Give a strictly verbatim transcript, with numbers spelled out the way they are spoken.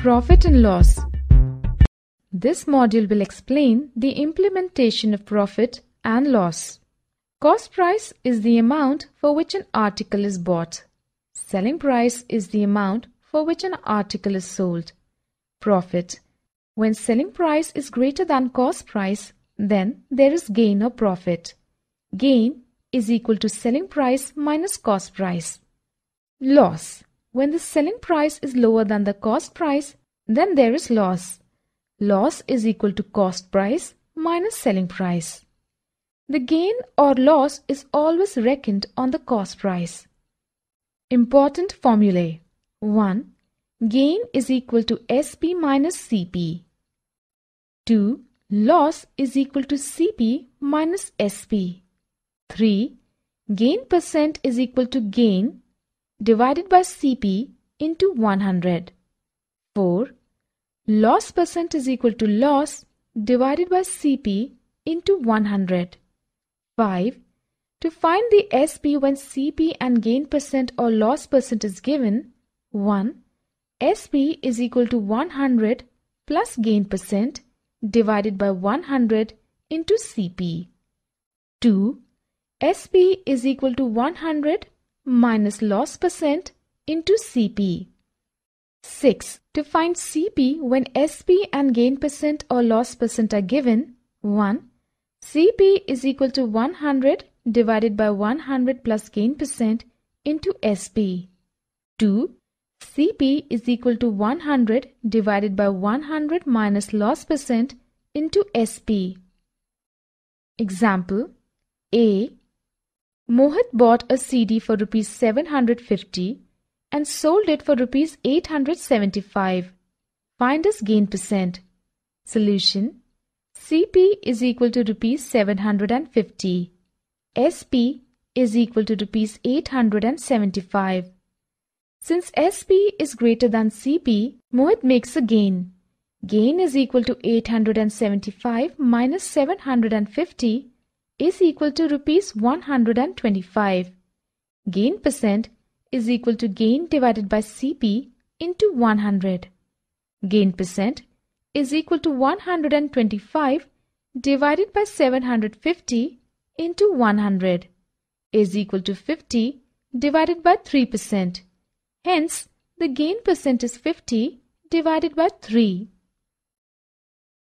Profit and loss. This module will explain the implementation of profit and loss. Cost price is the amount for which an article is bought. Selling price is the amount for which an article is sold. Profit. When selling price is greater than cost price, then there is gain or profit. Gain is equal to selling price minus cost price. Loss. When the selling price is lower than the cost price, then there is loss. Loss is equal to cost price minus selling price. The gain or loss is always reckoned on the cost price. Important formulae. one. Gain is equal to S P minus C P. two. Loss is equal to C P minus S P. three. Gain percent is equal to gain divided by C P into one hundred. four. Loss percent is equal to loss divided by C P into one hundred. five. To find the S P when C P and gain percent or loss percent is given, one. S P is equal to one hundred plus gain percent divided by one hundred into C P. two. S P is equal to one hundred minus loss percent into C P. six. To find C P when S P and gain percent or loss percent are given, one. C P is equal to one hundred divided by one hundred plus gain percent into S P. two. C P is equal to one hundred divided by one hundred minus loss percent into S P. Example A. Mohit bought a C D for rupees seven hundred fifty and sold it for rupees eight hundred seventy-five. Find his gain percent. Solution. C P is equal to rupees seven hundred fifty. S P is equal to rupees eight hundred seventy-five. Since S P is greater than C P, Mohit makes a gain. Gain is equal to eight hundred seventy-five minus seven hundred fifty is equal to rupees one hundred twenty-five. Gain percent is equal to gain divided by C P into one hundred. Gain percent is equal to one hundred twenty-five divided by seven hundred fifty into one hundred is equal to fifty divided by three percent. Hence, the gain percent is fifty divided by three.